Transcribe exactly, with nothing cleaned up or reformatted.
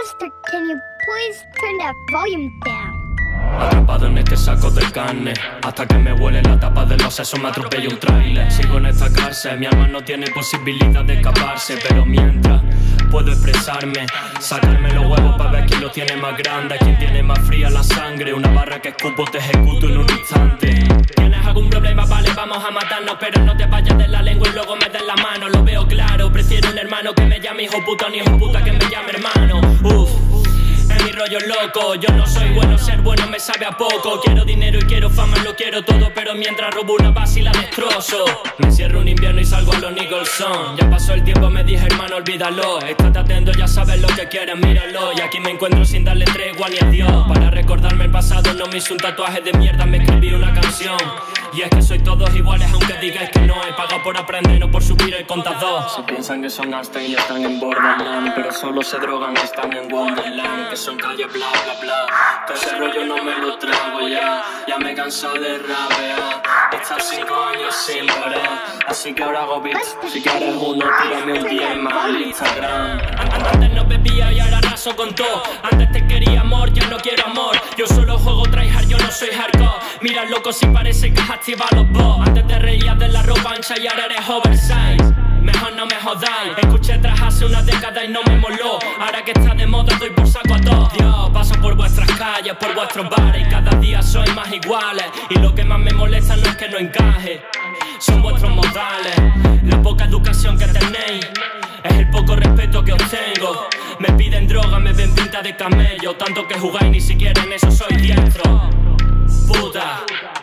Mister, can you please turn that volume down? Atrapado en este saco de carne, hasta que me huele la tapa de los sesos, me atropella un trailer. Sigo en esta cárcel, mi alma no tiene posibilidad de escaparse, pero mientras puedo expresarme, sacarme los huevos para ver quién lo tiene más grande, quién tiene más fría la sangre. Una barra que escupo te ejecuto en un instante. ¿Tienes algún problema? Vale, vamos a matarnos, pero no te vayas de la lengua y luego me des la mano. Lo veo claro, prefiero un hermano que me llame hijo puta, ni hijo puta que me llame hermano. Uff, en mi rollo loco, yo no soy bueno, ser bueno me sabe a poco. Quiero dinero y quiero fama, lo quiero todo, pero mientras robo una base y la destrozo. Me encierro un invierno y salgo a los Nicholson. Ya pasó el tiempo, me dije hermano, olvídalo. Estate atento, ya sabes lo que quieres, míralo. Y aquí me encuentro sin darle tregua ni adiós. Para recordarme el pasado no me hice un tatuaje de mierda, me escribí una canción. Y es que soy todos iguales aunque digáis que no. He pagado por aprender, no por subir el contador. Se piensan que son Einstein y están en Borderland, pero solo se drogan y están en Wonderland. Que son calle bla bla bla. Todo ese rollo no me lo trago ya. Ya me he cansado de rapear. Estar cinco años sin parar. Así que ahora hago beats. Si quieres uno, tírame un D M al Instagram. Antes no bebía y ahora arraso con todo. Antes te quería amor, ya no quiero amor. Yo solo juego tryhard, yo no soy hardcore. Mira loco si parece que has activado los bots. Antes te reías de la ropa ancha y ahora eres oversize. Mejor no me jodáis. Escuché tras hace una década y no me moló. Ahora que está de moda doy por saco a todos. Dios, paso por vuestras calles, por vuestros bares, y cada día sois más iguales. Y lo que más me molesta no es que no encaje, son vuestros modales. La poca educación que tenéis es el poco respeto que os tengo. Me piden droga, me ven pinta de camello. Tanto que jugáis, ni siquiera en eso soy diestro. Puta.